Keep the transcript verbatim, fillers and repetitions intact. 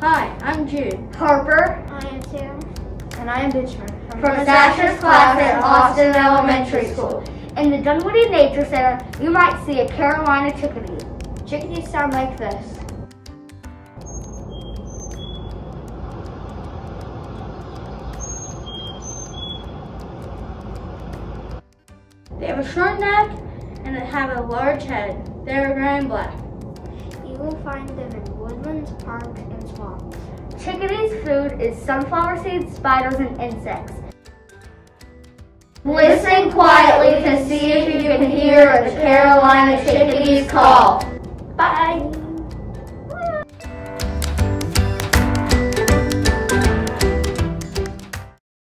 Hi, I'm Jude. Harper. I am Sarah. And I am Ditchman. From, from Sasha's class at Austin Elementary School. In the Dunwoody Nature Center, you might see a Carolina chickadee. Chickadees sound like this. They have a short neck and they have a large head. They are gray and black. You will find them in woodlands, parks, and swamps. Chickadees' food is sunflower seeds, spiders, and insects. Listen quietly to see if you can hear the Carolina chickadees call.